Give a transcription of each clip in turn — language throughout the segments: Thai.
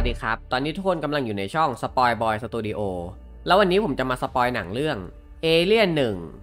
ดีครับตอนนี้ทุกคนกำลังอยู่ในช่องสปอยบอยสตูดิโอแล้ววันนี้ผมจะมาสปอยหนังเรื่องเอเลี่ยน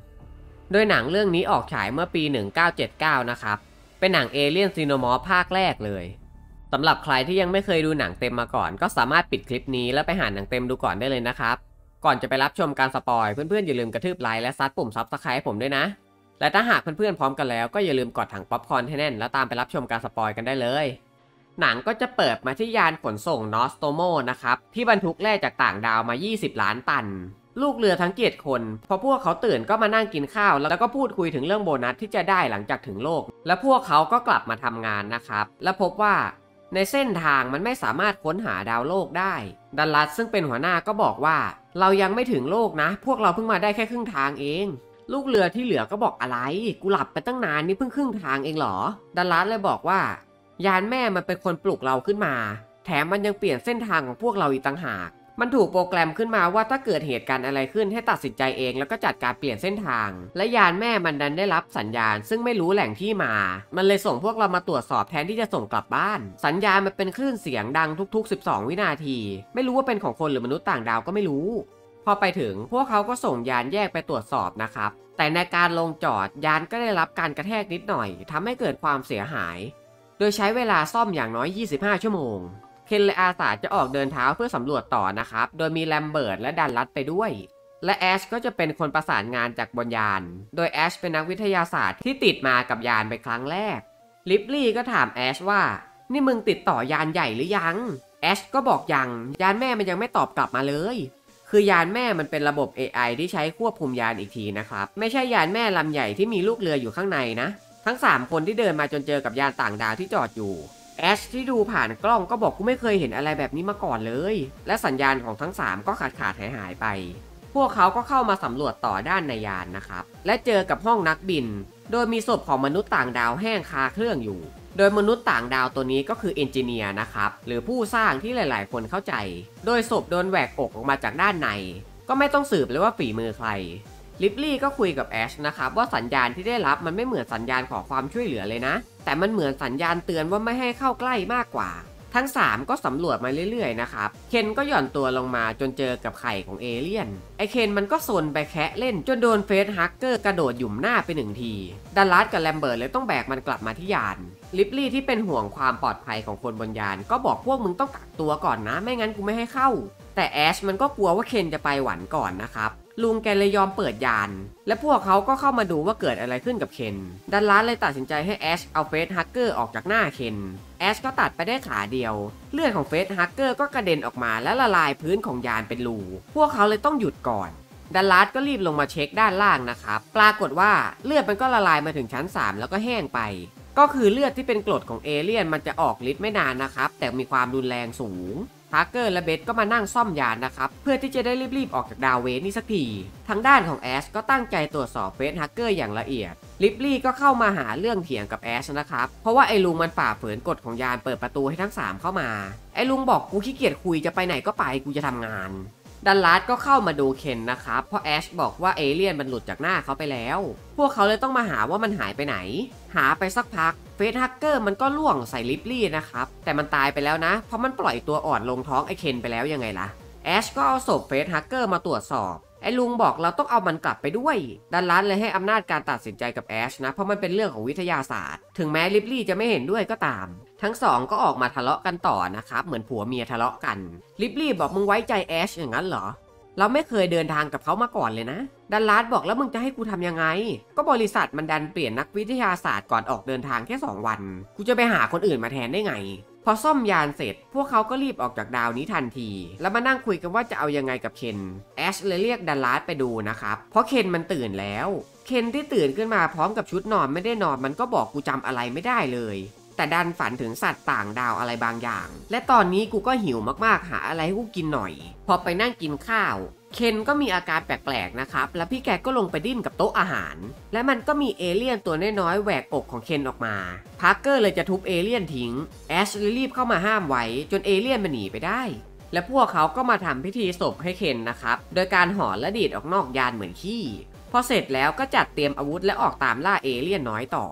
1โดยหนังเรื่องนี้ออกฉายเมื่อปี1979นะครับเป็นหนังเอเลี่ยนซีโนมอร์ภาคแรกเลยสำหรับใครที่ยังไม่เคยดูหนังเต็มมาก่อนก็สามารถปิดคลิปนี้แล้วไปหาหนังเต็มดูก่อนได้เลยนะครับก่อนจะไปรับชมการสปอยเพื่อนๆอย่าลืมกระทืบไลค์และซัดปุ่มซับสไครป์ผมด้วยนะและถ้าหากเพื่อนๆพร้อมกันแล้วก็อย่าลืมกดถังป๊อปคอร์นให้แน่นแล้วตามไปรับชมการสปอยกันได้เลยหนังก็จะเปิดมาที่ยานขนส่งนอสโตโมนะครับที่บรรทุกแร่จากต่างดาวมา20ล้านตันลูกเรือทั้ง7คนพอพวกเขาตื่นก็มานั่งกินข้าวแล้วก็พูดคุยถึงเรื่องโบนัสที่จะได้หลังจากถึงโลกและพวกเขาก็กลับมาทำงานนะครับและพบว่าในเส้นทางมันไม่สามารถค้นหาดาวโลกได้ดัลลัสซึ่งเป็นหัวหน้าก็บอกว่าเรายังไม่ถึงโลกนะพวกเราเพิ่งมาได้แค่ครึ่งทางเองลูกเรือที่เหลือก็บอกอะไรกูหลับไปตั้งนานนี่เพิ่งครึ่งทางเองเหรอดัลลัสเลยบอกว่ายานแม่มันเป็นคนปลุกเราขึ้นมาแถมมันยังเปลี่ยนเส้นทางของพวกเราอีกต่างหากมันถูกโปรแกรมขึ้นมาว่าถ้าเกิดเหตุการณ์อะไรขึ้นให้ตัดสินใจเองแล้วก็จัดการเปลี่ยนเส้นทางและยานแม่มันดันได้รับสัญญาณซึ่งไม่รู้แหล่งที่มามันเลยส่งพวกเรามาตรวจสอบแทนที่จะส่งกลับบ้านสัญญาณมันเป็นคลื่นเสียงดังทุกๆ12วินาทีไม่รู้ว่าเป็นของคนหรือมนุษย์ต่างดาวก็ไม่รู้พอไปถึงพวกเขาก็ส่งยานแยกไปตรวจสอบนะครับแต่ในการลงจอดยานก็ได้รับการกระแทกนิดหน่อยทำให้เกิดความเสียหายโดยใช้เวลาซ่อมอย่างน้อย25ชั่วโมงเคนและอาสาจะออกเดินเท้าเพื่อสำรวจต่อนะครับโดยมีแลมเบิร์ตและดันลัดไปด้วยและแอชก็จะเป็นคนประสานงานจากบนยานโดยแอชเป็นนักวิทยาศาสตร์ที่ติดมากับยานไปครั้งแรกลิปลี่ก็ถามแอชว่านี่มึงติดต่อยานใหญ่หรือยังแอชก็บอกยังยานแม่มันยังไม่ตอบกลับมาเลยคือยานแม่มันเป็นระบบ AI ที่ใช้ควบคุมยานอีกทีนะครับไม่ใช่ยานแม่ลำใหญ่ที่มีลูกเรืออยู่ข้างในนะทั้ง3คนที่เดินมาจนเจอกับยานต่างดาวที่จอดอยู่แอชที่ดูผ่านกล้องก็บอกกูไม่เคยเห็นอะไรแบบนี้มาก่อนเลยและสัญญาณของทั้ง3ก็ขาดหายไปพวกเขาก็เข้ามาสำรวจต่อด้านในยานนะครับและเจอกับห้องนักบินโดยมีศพของมนุษย์ต่างดาวแห้งคาเครื่องอยู่โดยมนุษย์ต่างดาวตัวนี้ก็คือเอนจิเนียร์นะครับหรือผู้สร้างที่หลายๆคนเข้าใจโดยศพโดนแหวกอกออกมาจากด้านในก็ไม่ต้องสืบเลยว่าฝีมือใครลิปลี่ก็คุยกับแอชนะครับว่าสัญญาณที่ได้รับมันไม่เหมือนสัญญาณขอความช่วยเหลือเลยนะแต่มันเหมือนสัญญาณเตือนว่าไม่ให้เข้าใกล้มากกว่าทั้ง3ก็สำรวจมาเรื่อยๆนะครับเคนก็หย่อนตัวลงมาจนเจอกับไข่ของเอเลี่ยนไอเคนมันก็ซนไปแคะเล่นจนโดนเฟสฮักเกอร์กระโดดหยุมหน้าไป1ทีดัลลัสกับแลมเบิร์ตเลยต้องแบกมันกลับมาที่ยานลิปลี่ที่เป็นห่วงความปลอดภัยของคนบนยานก็บอกพวกมึงต้องกักตัวก่อนนะไม่งั้นกูไม่ให้เข้าแต่แอชมันก็กลัวว่าเคนจะไปหวันก่อนนะครับลุงแกเลยยอมเปิดยานและพวกเขาก็เข้ามาดูว่าเกิดอะไรขึ้นกับเคนดัลลัสเลยตัดสินใจให้แอชเอาเฟสฮักเกอร์ออกจากหน้าเคนแอชก็ตัดไปได้ขาเดียวเลือดของเฟสฮักเกอร์ก็กระเด็นออกมาและละลายพื้นของยานเป็นรูพวกเขาเลยต้องหยุดก่อนดัลลัสก็รีบลงมาเช็คด้านล่างนะครับปรากฏว่าเลือดมันก็ละลายมาถึงชั้น3แล้วก็แห้งไปก็คือเลือดที่เป็นกรดของเอเลี่ยนมันจะออกฤทธิ์ไม่นานนะครับแต่มีความรุนแรงสูงฮักเกอร์และเบสก็มานั่งซ่อมยานนะครับเพื่อที่จะได้รีบๆออกจากดาวเวสนี่สักทีทางด้านของแอชก็ตั้งใจตรวจสอบเฟสฮักเกอร์อย่างละเอียดลิปลี่ก็เข้ามาหาเรื่องเถียงกับแอชนะครับเพราะว่าไอ้ลุงมันฝ่าฝืนกฎของยานเปิดประตูให้ทั้ง3เข้ามาไอ้ลุงบอกกูขี้เกียจคุยจะไปไหนก็ไปกูจะทำงานดัลลัสก็เข้ามาดูเคนนะครับเพราะแอชบอกว่าเอเลี่ยนมันหลุดจากหน้าเขาไปแล้วพวกเขาเลยต้องมาหาว่ามันหายไปไหนหาไปสักพักเฟสฮักเกอร์มันก็ล่วงใส่ลิปลี่นะครับแต่มันตายไปแล้วนะเพราะมันปล่อยตัวอ่อนลงท้องไอเคนไปแล้วยังไงล่ะแอชก็เอาศพเฟสฮักเกอร์มาตรวจสอบไอ้ลุงบอกเราต้องเอามันกลับไปด้วยดัลลัสเลยให้อำนาจการตัดสินใจกับแอชนะเพราะมันเป็นเรื่องของวิทยาศาสตร์ถึงแม้ลิปลี่จะไม่เห็นด้วยก็ตามทั้ง2ก็ออกมาทะเลาะกันต่อนะครับเหมือนผัวเมียทะเลาะกันลิปลี่บอกมึงไว้ใจแอชอย่างนั้นเหรอเราไม่เคยเดินทางกับเขามาก่อนเลยนะดัลลัสบอกแล้วมึงจะให้กูทำยังไงก็บริษัทมันดันเปลี่ยนนักวิทยาศาสตร์ก่อนออกเดินทางแค่2วันกูจะไปหาคนอื่นมาแทนได้ไงพอซ่อมยานเสร็จพวกเขาก็รีบออกจากดาวนี้ทันทีแล้วมานั่งคุยกันว่าจะเอายังไงกับเคนแอชเลยเรียกดัลลัสไปดูนะครับเพราะเคนมันตื่นแล้วเคนที่ตื่นขึ้นมาพร้อมกับชุดนอนไม่ได้นอนมันก็บอกกูจำอะไรไม่ได้เลยแต่ดันฝันถึงสัตว์ต่างดาวอะไรบางอย่างและตอนนี้กูก็หิวมากๆหาอะไรให้กูกินหน่อยพอไปนั่งกินข้าวเคนก็มีอาการแปลกๆนะครับแล้วพี่แกก็ลงไปดิ้นกับโต๊ะอาหารและมันก็มีเอเลี่ยนตัวน้อยๆแหวกอกของเคนออกมาพาร์เกอร์เลยจะทุบเอเลี่ยนทิ้งแอชรีบเข้ามาห้ามไว้จนเอเลี่ยนมันหนีไปได้และพวกเขาก็มาทำพิธีศพให้เคนนะครับโดยการห่อและดีดออกนอกยานเหมือนขี้พอเสร็จแล้วก็จัดเตรียมอาวุธและออกตามล่าเอเลี่ยนน้อยต่อ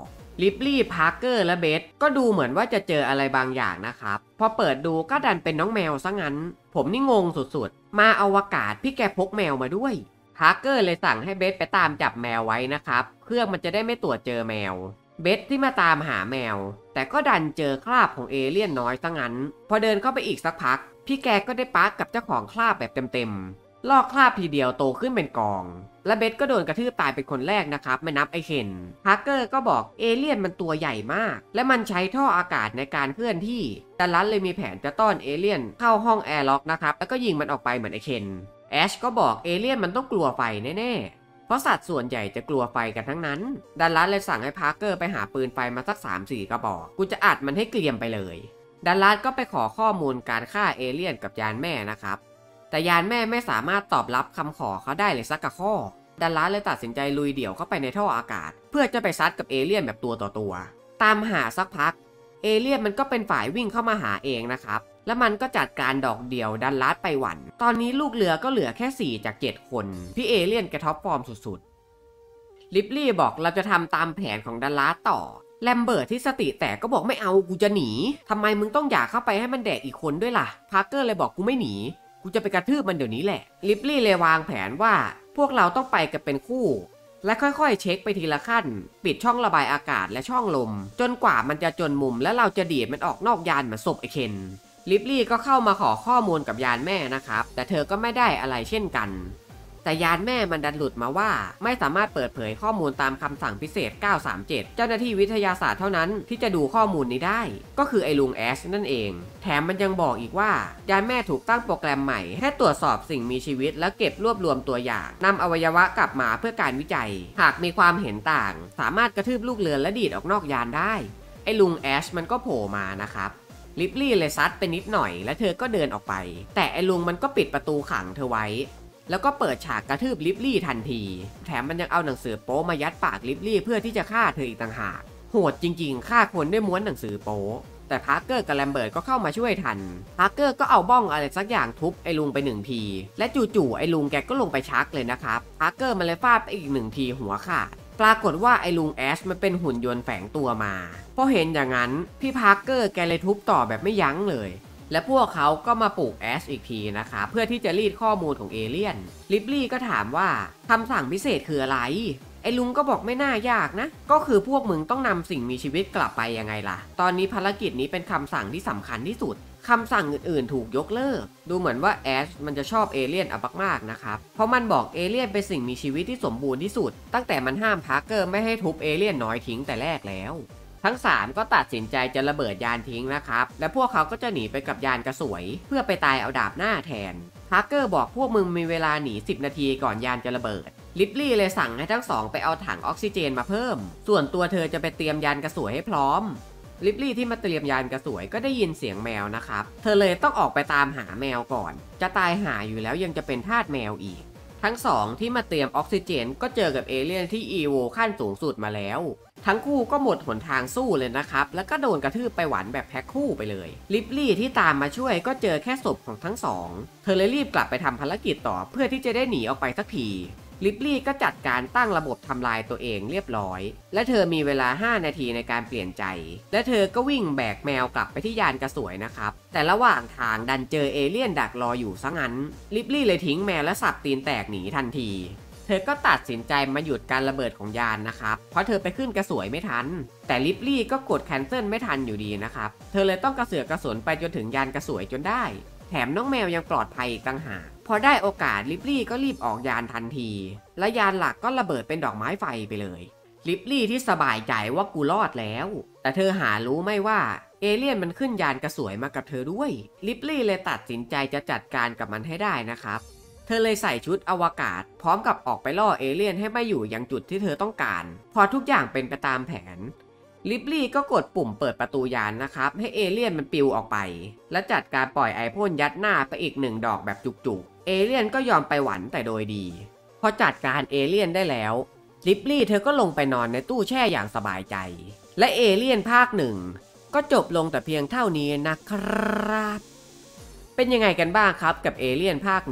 ลิปลี่ พาร์เกอร์และเบสก็ดูเหมือนว่าจะเจออะไรบางอย่างนะครับพอเปิดดูก็ดันเป็นน้องแมวซะงั้นผมนี่งงสุดๆมาอวกาศพี่แกพกแมวมาด้วยพาร์เกอร์เลยสั่งให้เบสไปตามจับแมวไว้นะครับเครื่องมันจะได้ไม่ตรวจเจอแมวเบสที่มาตามหาแมวแต่ก็ดันเจอคราบของเอเลี่ยนน้อยซะงั้นพอเดินเข้าไปอีกสักพักพี่แกก็ได้ปะกับเจ้าของคราบแบบเต็มๆลอกคราบทีเดียวโตขึ้นเป็นกองและเบสก็โดนกระทืบตายเป็นคนแรกนะครับไม่นับไอเคนพาร์เกอร์ก็บอกเอเลี่ยนมันตัวใหญ่มากและมันใช้ท่ออากาศในการเคลื่อนที่ดัลลัสเลยมีแผนจะต้อนเอเลี่ยนเข้าห้องแอร์ล็อกนะครับแล้วก็ยิงมันออกไปเหมือนไอเคนแอชก็บอกเอเลี่ยนมันต้องกลัวไฟแน่ๆเพราะสัตว์ส่วนใหญ่จะกลัวไฟกันทั้งนั้นดัลลัสเลยสั่งให้พาร์เกอร์ไปหาปืนไฟมาสัก 3-4 กระบอกกูจะอัดมันให้เกลียมไปเลยดัลลัสก็ไปขอข้อมูลการฆ่าเอเลี่ยนกับยานแม่นะครับแต่ยานแม่ไม่สามารถตอบรับคำขอเขาได้เลยสักข้อดัลลัสเลยตัดสินใจลุยเดี่ยวเข้าไปในท่ออากาศเพื่อจะไปซัดกับเอเลี่ยนแบบตัวต่อตัวตามหาสักพักเอเลี่ยนมันก็เป็นฝ่ายวิ่งเข้ามาหาเองนะครับแล้วมันก็จัดการดอกเดี่ยวดัลลัสไปหวันตอนนี้ลูกเรือก็เหลือแค่4 จาก 7 คนพี่เอเลี่ยนแกท็อปฟอร์มสุดๆลิปลี่บอกเราจะทำตามแผนของดัลลัสต่อแลมเบิร์ตที่สติแตกก็บอกไม่เอากูจะหนีทำไมมึงต้องอยากเข้าไปให้มันแดกอีกคนด้วยล่ะพาร์เกอร์เลยบอกกูไม่หนีกูจะไปกระทืบมันเดี๋ยวนี้แหละลิปลี่เลยวางแผนว่าพวกเราต้องไปกันเป็นคู่และค่อยๆเช็คไปทีละขั้นปิดช่องระบายอากาศและช่องลมจนกว่ามันจะจนมุมและเราจะดีดมันออกนอกยานเหมือนศพไอเคนลิปลี่ก็เข้ามาขอข้อมูลกับยานแม่นะครับแต่เธอก็ไม่ได้อะไรเช่นกันแต่ยานแม่มันดันหลุดมาว่าไม่สามารถเปิดเผยข้อมูลตามคำสั่งพิเศษ937เจ้าหน้าที่วิทยาศาสตร์เท่านั้นที่จะดูข้อมูลนี้ได้ก็คือไอ้ลุงแอชนั่นเองแถมมันยังบอกอีกว่ายานแม่ถูกตั้งโปรแกรมใหม่ให้ตรวจสอบสิ่งมีชีวิตและเก็บรวบรวมตัวอย่างนำอวัยวะกลับมาเพื่อการวิจัยหากมีความเห็นต่างสามารถกระทืบลูกเรือและดีดออกนอกยานได้ไอ้ลุงแอชมันก็โผล่มานะครับลิปลี่เลยซัดไปนิดหน่อยและเธอก็เดินออกไปแต่ไอ้ลุงมันก็ปิดประตูขังเธอไว้แล้วก็เปิดฉากกระทืบลิปลี่ทันทีแถมมันยังเอาหนังสือโป๊มายัดปากลิปลี่เพื่อที่จะฆ่าเธออีกต่างหากโหดจริงๆฆ่าคนด้วยม้วนหนังสือโป๊แต่พาร์เกอร์กับแลมเบิร์ตก็เข้ามาช่วยทันพาร์เกอร์ก็เอาบ้องอะไรสักอย่างทุบไอ้ลุงไป1 ทีและจู่ๆไอ้ลุงแกก็ลงไปชักเลยนะครับพาร์เกอร์มันเลยฟาดไปอีก1 ทีหัวขาดปรากฏว่าไอ้ลุงแอชมันเป็นหุ่นยนต์แฝงตัวมาพอเห็นอย่างนั้นพี่พาร์เกอร์แกเลยทุบต่อแบบไม่ยั้งเลยและพวกเขาก็มาปลูกแอชอีกทีนะคะเพื่อที่จะรีดข้อมูลของเอเลี่ยนลิปลี่ก็ถามว่าคำสั่งพิเศษคืออะไรไอ้ลุงก็บอกไม่น่ายากนะก็คือพวกมึงต้องนำสิ่งมีชีวิตกลับไปยังไงล่ะตอนนี้ภารกิจนี้เป็นคำสั่งที่สำคัญที่สุดคำสั่งอื่นๆถูกยกเลิกดูเหมือนว่าแอชมันจะชอบเอเลี่ยนมากๆนะครับเพราะมันบอกเอเลี่ยนเป็นสิ่งมีชีวิตที่สมบูรณ์ที่สุดตั้งแต่มันห้ามพาร์เกอร์ไม่ให้ทุบเอเลี่ยนน้อยทิ้งแต่แรกแล้วทั้ง3ก็ตัดสินใจจะระเบิดยานทิ้งนะครับและพวกเขาก็จะหนีไปกับยานกระสวยเพื่อไปตายเอาดาบหน้าแทนพาร์เกอร์บอกพวกมึงมีเวลาหนี10 นาทีก่อนยานจะระเบิดลิปลี่เลยสั่งให้ทั้ง2ไปเอาถังออกซิเจนมาเพิ่มส่วนตัวเธอจะไปเตรียมยานกระสวยให้พร้อมลิปลี่ที่มาเตรียมยานกระสวยก็ได้ยินเสียงแมวนะครับเธอเลยต้องออกไปตามหาแมวก่อนจะตายหาอยู่แล้วยังจะเป็นทาสแมวอีกทั้ง2ที่มาเตรียมออกซิเจนก็เจอกับเอเลี่ยนที่อีโวขั้นสูงสุดมาแล้วทั้งคู่ก็หมดหนทางสู้เลยนะครับแล้วก็โดนกระทืบไปหวันแบบแพ็คคู่ไปเลยลิปลี่ที่ตามมาช่วยก็เจอแค่ศพของทั้ง2เธอเลยรีบกลับไปทำภารกิจต่อเพื่อที่จะได้หนีออกไปสักทีลิปลี่ก็จัดการตั้งระบบทำลายตัวเองเรียบร้อยและเธอมีเวลา5 นาทีในการเปลี่ยนใจและเธอก็วิ่งแบกแมวกลับไปที่ยานกระสวยนะครับแต่ระหว่างทางดันเจอเอเลี่ยนดักรออยู่ซะงั้นลิปลี่เลยทิ้งแมวและสับตีนแตกหนีทันทีเธอก็ตัดสินใจมาหยุดการระเบิดของยานนะครับเพราะเธอไปขึ้นกระสวยไม่ทันแต่ลิปลี่ก็กดแคนเซิลไม่ทันอยู่ดีนะครับเธอเลยต้องกระเสือกกระสนไปจนถึงยานกระสวยจนได้แถมน้องแมวยังปลอดภัยอีกต่างหากพอได้โอกาสลิปลี่ก็รีบออกยานทันทีและยานหลักก็ระเบิดเป็นดอกไม้ไฟไปเลยลิปลี่ที่สบายใจว่ากูรอดแล้วแต่เธอหารู้ไม่ว่าเอเลี่ยนมันขึ้นยานกระสวยมากับเธอด้วยลิปลี่เลยตัดสินใจจะจัดการกับมันให้ได้นะครับเธอเลยใส่ชุดอวกาศพร้อมกับออกไปล่อเอเลี่ยนให้มาอยู่ยังจุดที่เธอต้องการพอทุกอย่างเป็นไปตามแผนลิปลี่ก็กดปุ่มเปิดประตูยานนะครับให้เอเลี่ยนมันปลิวออกไปและจัดการปล่อยไอพ่นยัดหน้าไปอีก1 ดอกแบบจุกๆเอเลี่ยนก็ยอมไปหวันแต่โดยดีพอจัดการเอเลี่ยนได้แล้วลิปลี่เธอก็ลงไปนอนในตู้แช่อย่างสบายใจและเอเลี่ยนภาค 1ก็จบลงแต่เพียงเท่านี้นะครับเป็นยังไงกันบ้างครับกับเอเลี่ยนภาค 1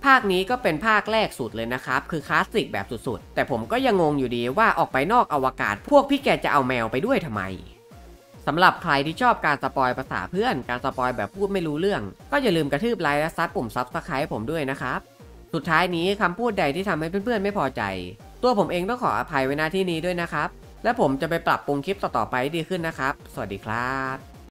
ภาคนี้ก็เป็นภาคแรกสุดเลยนะครับคือคลาสสิกแบบสุดๆแต่ผมก็ยังงงอยู่ดีว่าออกไปนอกอวกาศพวกพี่แกจะเอาแมวไปด้วยทำไมสำหรับใครที่ชอบการสปอยภาษาเพื่อนการสปอยแบบพูดไม่รู้เรื่องก็อย่าลืมกระทืบไลค์และซัดปุ่มซับสไครป์ผมด้วยนะครับสุดท้ายนี้คำพูดใดที่ทำให้เพื่อนๆไม่พอใจตัวผมเองต้องขออภัยไว้ณที่นี้ด้วยนะครับและผมจะไปปรับปรุงคลิปต่อๆไปดีขึ้นนะครับสวัสดีครับ